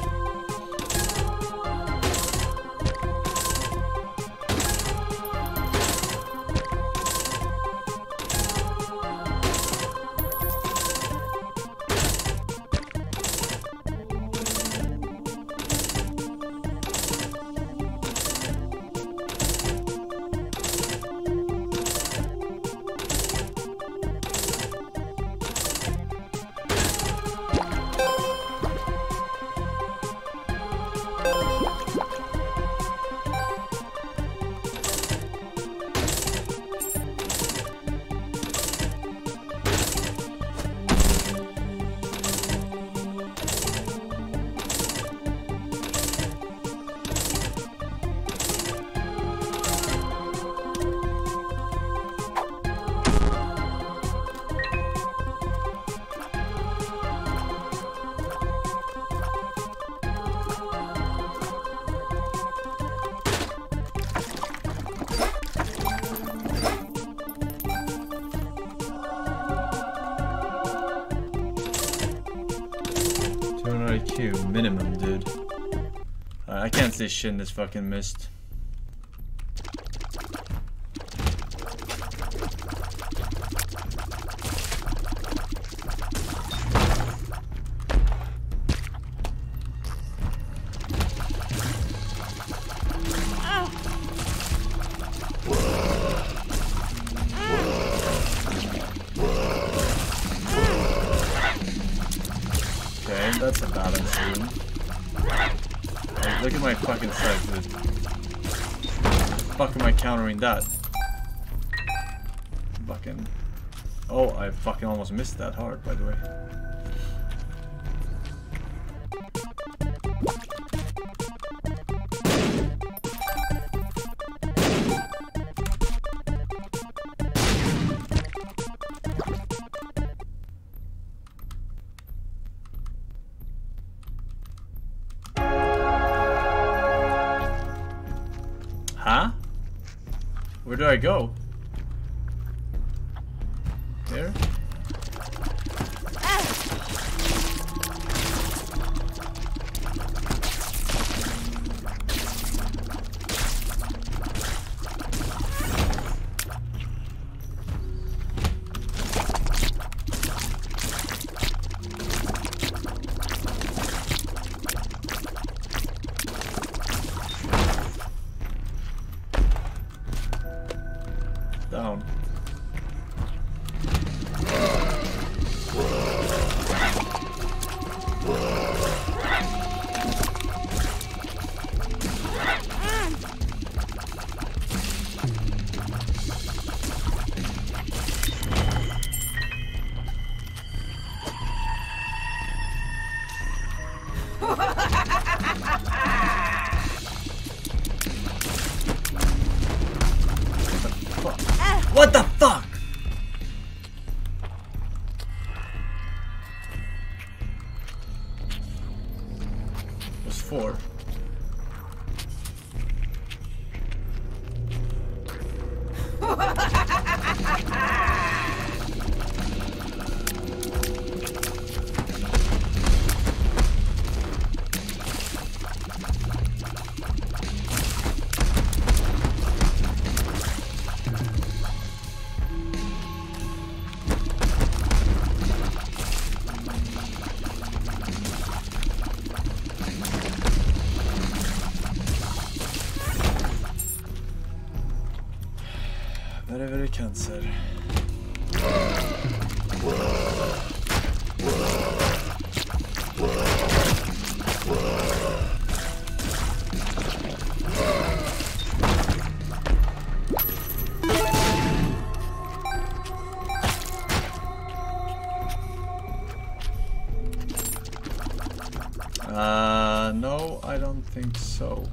I Q minimum, dude. Uh, I can't see shit in this fucking mist. That's a balance room. Like, look at my fucking size, dude. Fuck am I countering that? Fucking. Oh, I fucking almost missed that hard, by the way. Huh? Where do I go? There? Down. What the fuck? It was four. Very, very cancer. Uh, no, I don't think so.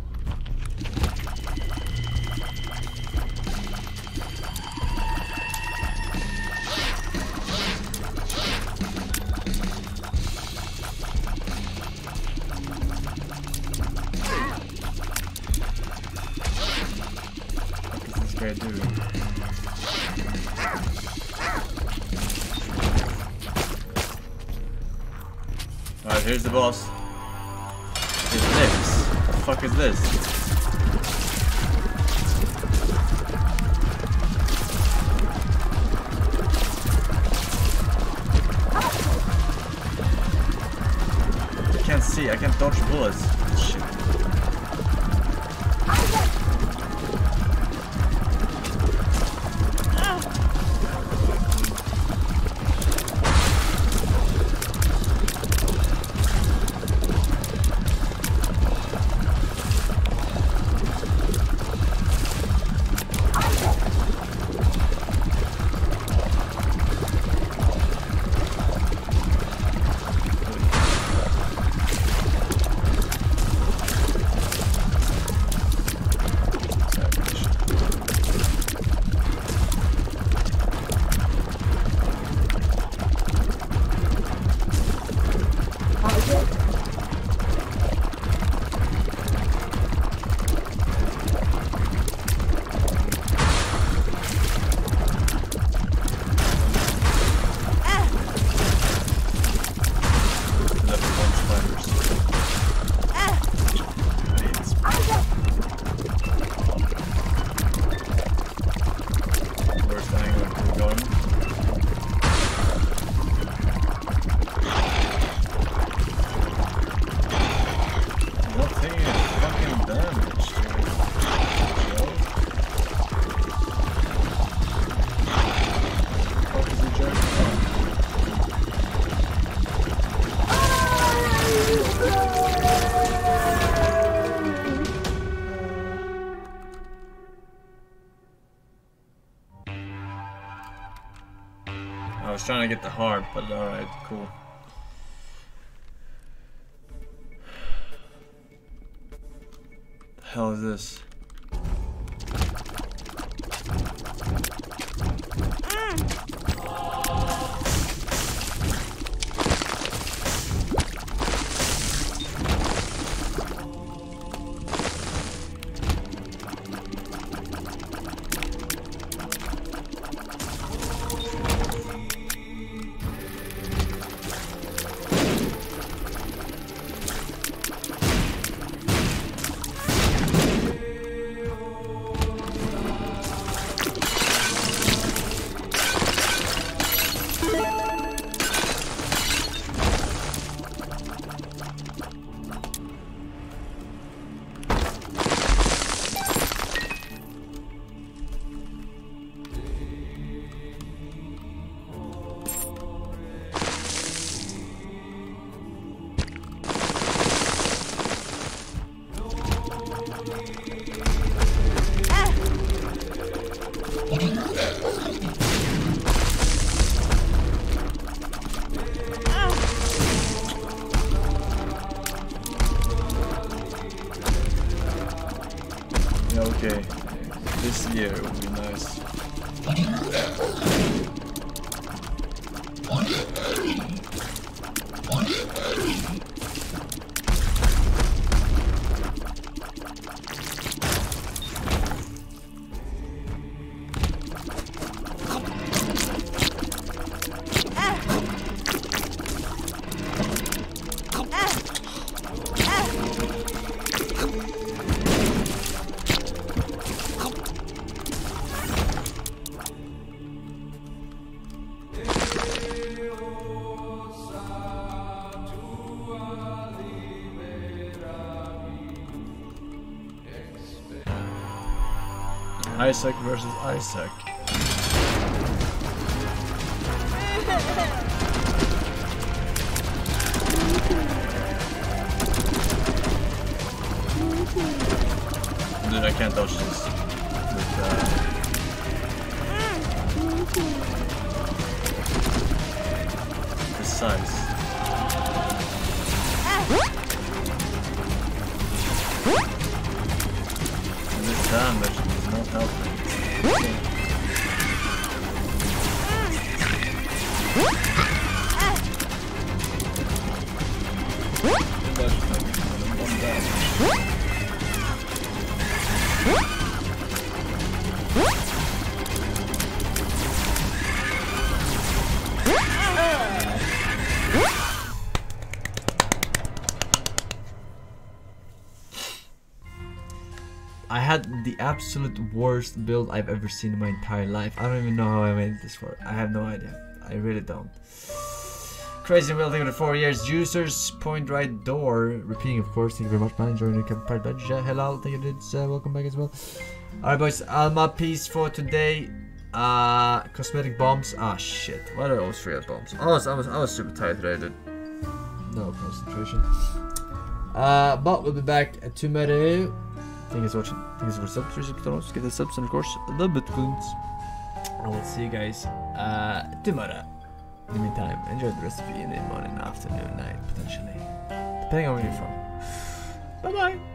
Okay, dude. Alright, here's the boss. Is this? What the fuck is this? I can't see, I can't dodge bullets. Shit. I was trying to get the heart, but alright, cool. The hell is this? Isaac versus Isaac. Dude, I can't dodge this with uh, this size. And this damage is not helping. I had the absolute worst build I've ever seen in my entire life. I don't even know how I made it this far. I have no idea. I really don't. Crazy Will, thank you for the four years. Juicers, Point Right Door. Repeating, of course. Thank you very much, man. Enjoying your campfire badge. Hello, thank you, dudes. Uh, welcome back as well. Alright, boys. Alma piece for today. Uh, cosmetic bombs. Ah, shit. Why do I always forget bombs? I was, I was, I was super tired today, dude. No concentration. Uh, but we'll be back at tomorrow. Thank you for watching. Thank you for subs. Subscribe, get the subs, and of course the bitcoins. And we'll see you guys uh, tomorrow. In the meantime, enjoy the rest of your evening, morning, afternoon, night, potentially, depending on where you're from. Bye bye.